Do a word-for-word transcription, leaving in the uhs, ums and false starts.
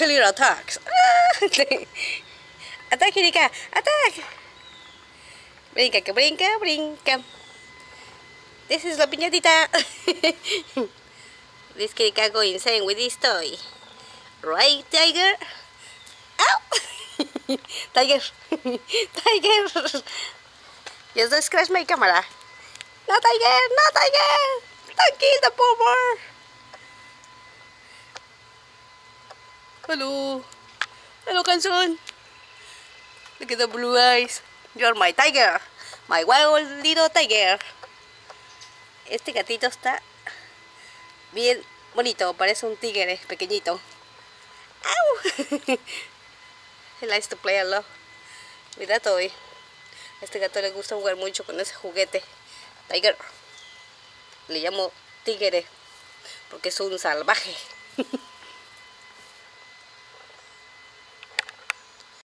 clear attacks. Attack, Kirika, attack. Brinca, que brinca, brinca. This is la piñatita. This Kirika go insane with this toy. Right, tiger? Ow! Tiger! Tiger! Just don't scratch my camera. No, tiger! No, tiger! Don't kill the poor bird! Hello! Hello, Kansun! Look at the blue eyes. You're my tiger. My wild little tiger. Este gatito está bien bonito. Parece un tigre pequeñito. Ow! He likes to play a lot with that toy. A este gato le gusta jugar mucho con ese juguete. Tiger. Le llamo tigre porque es un salvaje.